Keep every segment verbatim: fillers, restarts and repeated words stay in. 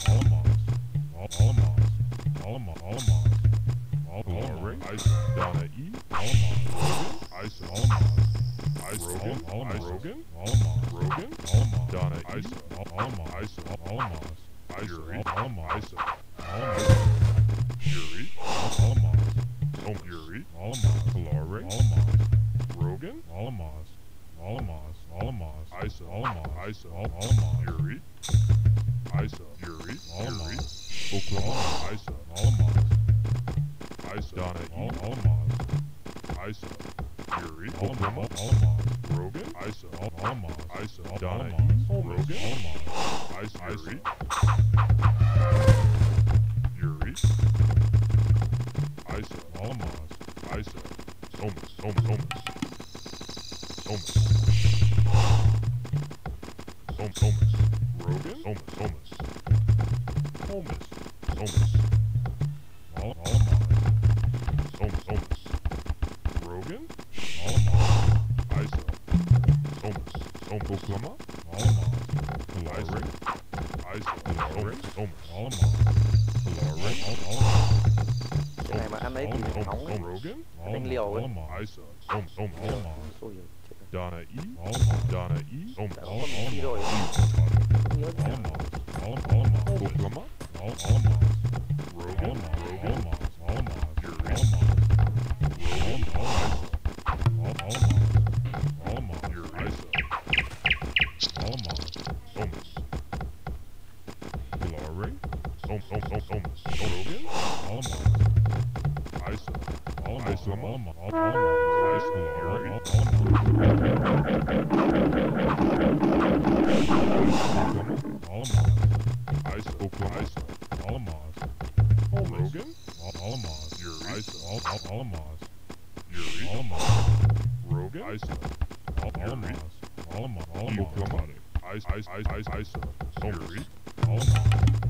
Alamos, Alamos, Alamos, Alamos, Alamos, Isa, Donna E, Alamos, Isa, Alamos, Isa, Rogan, Alamos, Rogan, Alamos, Rogan, Alamos, Donna Isa, Alamos, Isa, Alamos, Yuri, Alamos, Isa, Alamos, Yuri, Alamos, Tom Yuri, Alamos, Kalare, Alamos, Rogan, Alamos, Alamos, Alamos, Isa, Alamos, Isa, Alamos, Yuri, Isa, Yuri, Alamos, Oklahoma, Isa, Alamos, Isa, Donna E, Alamos, Isa, Yuri, Oklahoma, Alamos, Rogan, Isa, Alamos, Isa, Donna E, Rogan, Alamos, Isa, Yuri, Yuri, Isa, Alamos, Isa, Somas, Somas, Somas, Somas, Som, Somas, Rogan, Somas, Somas, Somas, Somas, Al, Alamos, Som, Somas, Rogan, Alamos, Isa, Somas, Som, Oklahoma, Alamos, Kalare, Isa, Kalare, Somas, Alamos, Kalare, Alamos, Cái này mà anh ấy thì Som, nóng ấy. Som, Rogan, Đánh liều ấy. Alamos, Isa, Som, Som, Alamos, Ôi giời, chết rồi. Donna E, Alamos, Donna E, Som, Đã có một khi rồi. Alamos, Không nhớ gì. Alamos, Alamos, Oklahoma, Alamos, Rogan, Rogan, Alamos, Yuri, Alamos, Rogan, Alamos, Alamos, Yuri, Alamos, Somas, Kalare, Som, Som, Som, Somas, Rogan, Alamos, Isa, Alamos, Alamos, Alamos, Kalare, Alamos, Isa, Oklahoma, Isa, Alamos, Rogan, Alamos, Yuri, Isa, Alamos, Yuri, Alamos, Rogan, Isa, Alamos, Alamos, Oklahoma, Isa, Isa, Isa, Isa, Yuri, Alamos,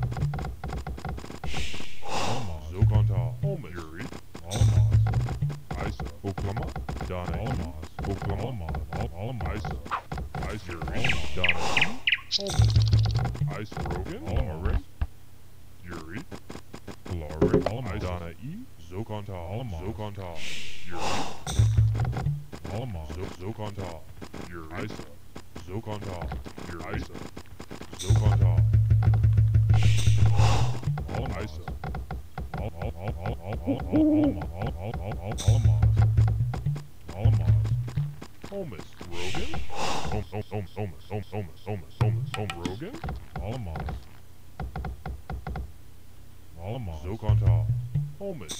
Alamos, Zokontal, Yuri, Alamos, Isa, Oklahoma, Donna, Alamos, Oklahoma, Alamos, Isa, Isa, Yuri, Donna, Isa, Rogan, Alamos, Yuri, Kalare, Alamos, Donna E, Zokontal, Alamos, Zokontal, Yuri, Alamos, Zokontal, Yuri, Isa, Zokontal, Yuri, Isa, Zokontal, Alamos, Isa, Alamos, Alamos, Rogan, Som, Som, Som, Somas, Som, Somas, Somas, Somas, Som, Rogan, Alamos, Alamos, Zokontal, Alamos,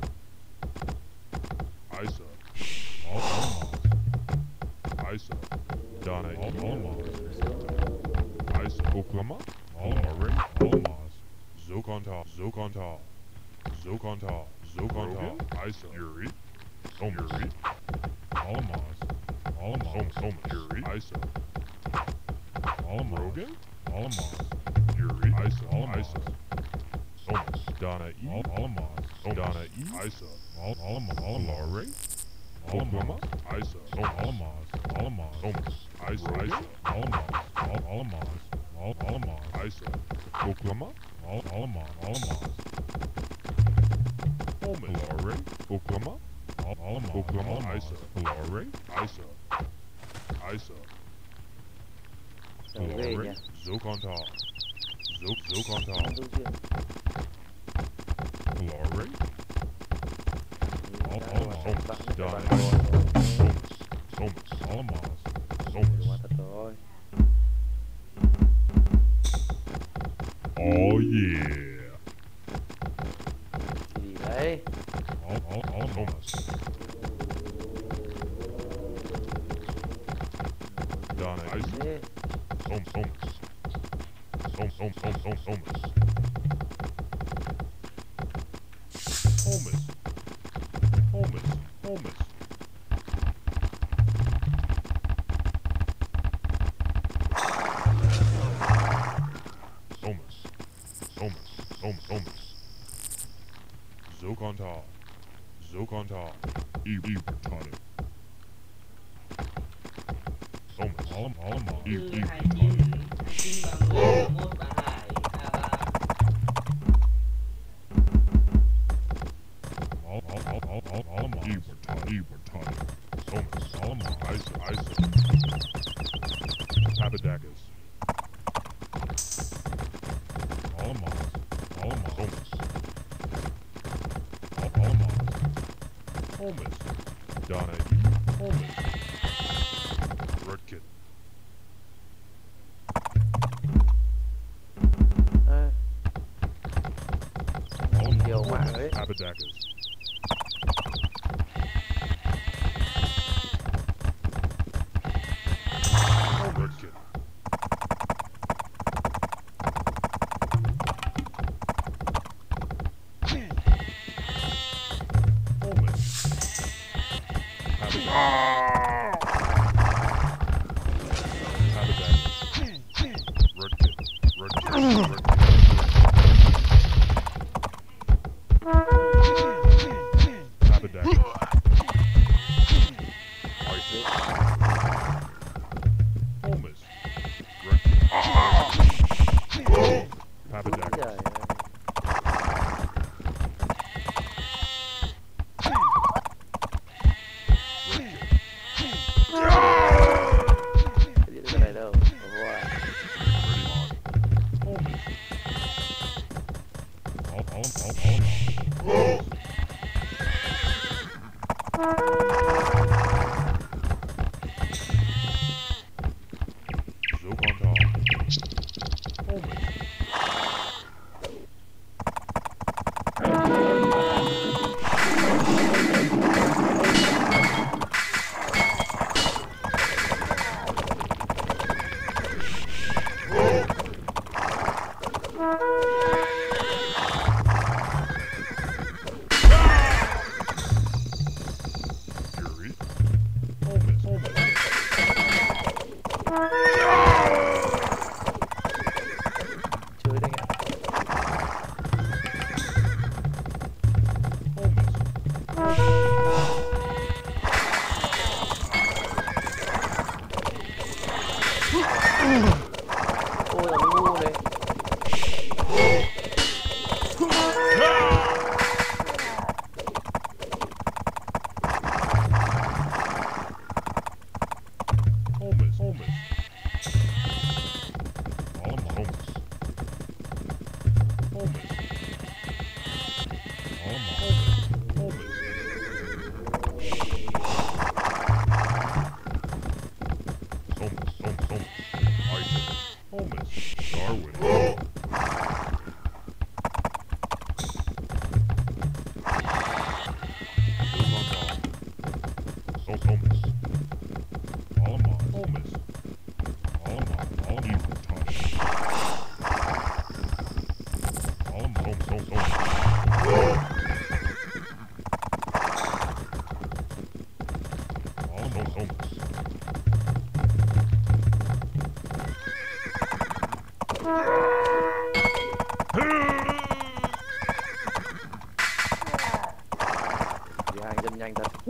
Isa, Alamos, Isa, Donna, Alamos, Isa, Oklahoma, Alamos, Alamos, Zokontal, Zokontal, Zokontal, Zokontal, Isa, Yuri, Som, Yuri, Alamos, Alamos, Som, Som, Yuri, Isa, Alamos, Rogan, Alamos, Yuri, Isa, Isa, Somas, Donna E, Alamos, Som, Donna E, Isa, Alamos, Kalare, Oklahoma, Isa, Som, Alamos, Alamos, Somas, Isa, Isa, Alamos, Alamos, Alamos, Isa, Oklahoma, Alamos, Alamos, Kalare, Oklahoma, Alamos, Oklahoma, Isa, Kalare, Isa, Isa, Rồi ghê nha. Zokontal, Zok, Zokontal, Đâu chưa? Kalare, Đã Alamos, rồi, Somas, bạn các Donna bạn E, rồi. Somas, Somas, Alamos, Quá Somas. thật rồi. Oh yeah. Cái gì đấy? Al, al, Alamos. Donna Isa, Thế. Som, Somas. Som, Som, Som, Som, Somas. Holmes. Holmes. Holmes. Somas. Somas. Som, Somas. Zokontal. Zokontal. Eve, Eve, retarded. Somas. Alam, Alama. Eve, Eve, Hai retarded. chín chín ba mươi mốt ba hai ba ba Alamos. Alamos. Alamos. Holmes. Donna E. Holmes. Redkit. À, Alamos. nhiều mạng đấy. Abadacus. Redkit. Holmes. Abadacus. Redkit. Redkit. Redkit. Abadacus. Isaac. Holmes. Redkit. Abadacus. Trời ơi. Cái gì cái này đâu. Wow. Holmes. All, all, all, all. Zokontal. Holmes. Fury. Holmes. Holmes. Chơi đây ạ. Holmes. Ôi là ngu này. Holmes. Holmes. Alamos. Holmes. Holmes. Alamos. Holmes. Holmes. Holmes. Holmes. Isaac. Holmes. Darwin. Zokontal. Sol- Holmes. Alamos. Holmes. Alamos. Alamos. Touch. Alamos. Holmes. Holmes. Holmes. Alamos. Holmes. Vì hàng dân nhanh thật.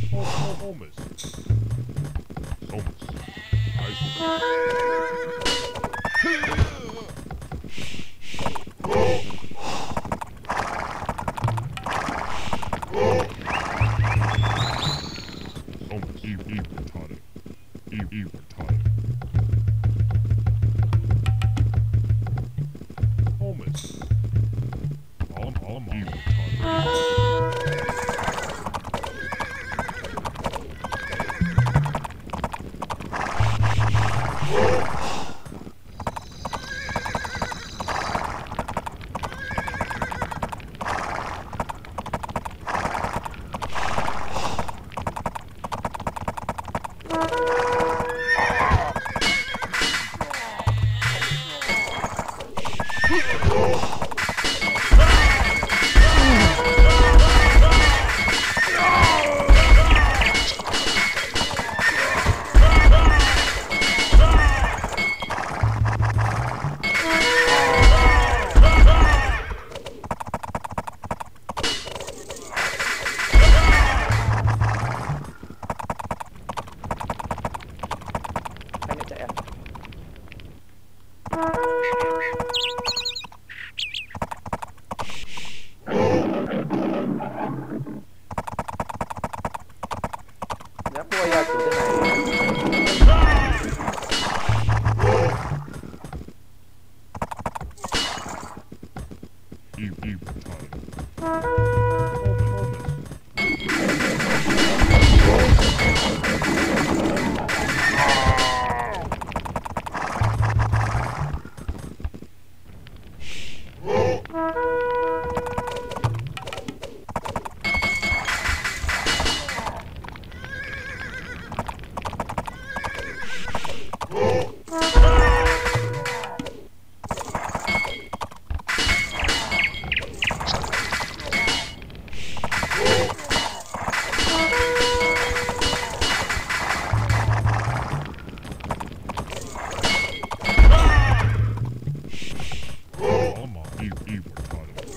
Holmes. Holmes. Holmes, you, you retarded. You, you retarded. Holmes. All, all, you retarded. Anh lại chạy à? Nhá, cua ra kiểu thế này. You, you retarded. You, you retarded.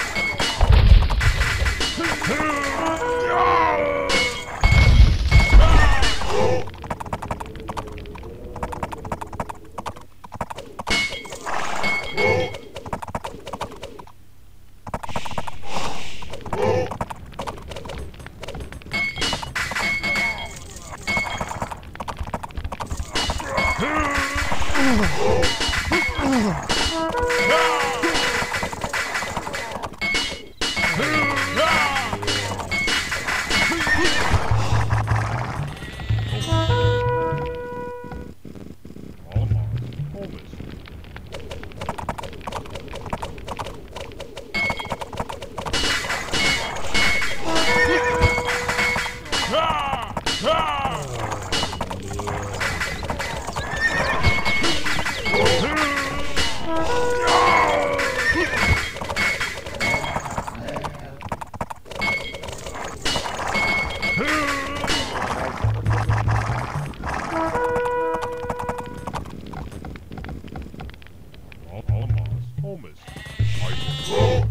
Holmes. Holmes.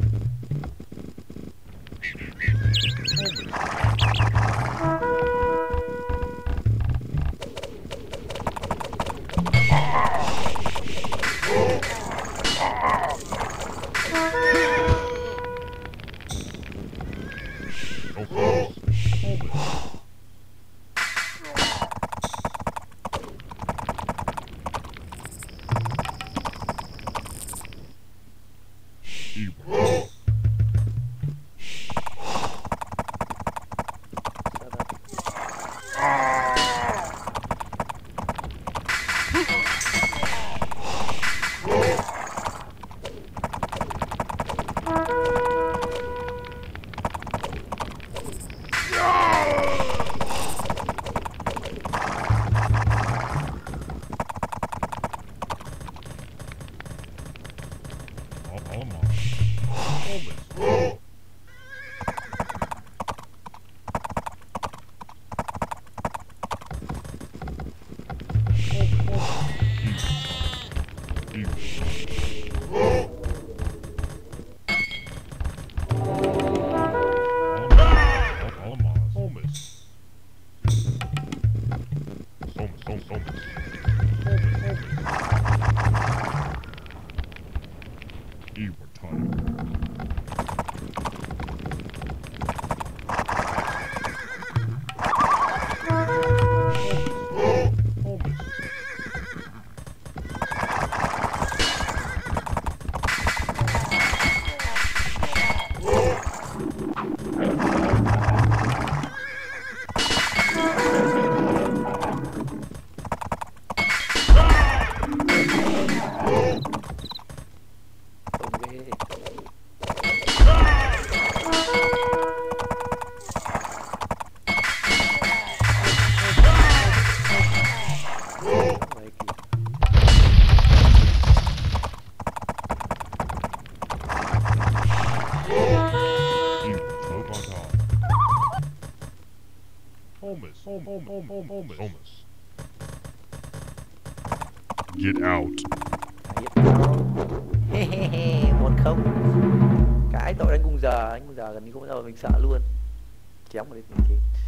Holmes. Home, home. Iwatani. Holmes, Holmes, Holmes, Holmes, Holmes, Holmes. Get out. Hehehe, một không. Cái tội đánh cùng giờ, anh cùng giờ gần như không bao giờ mình sợ luôn. Chém một đến mình chết.